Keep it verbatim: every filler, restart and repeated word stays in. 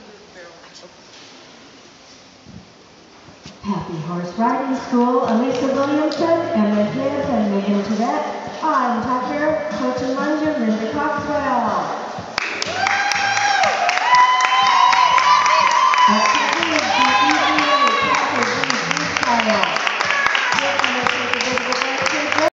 Happy Horse Riding School, Elisa Williamson, Emma Smith, and Megan Tibet. I'm top hero, coach and manager, Linda Coxwell.